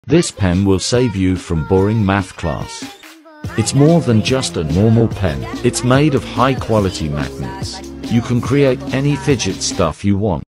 This pen will save you from boring math class. It's more than just a normal pen. It's made of high-quality magnets. You can create any fidget stuff you want.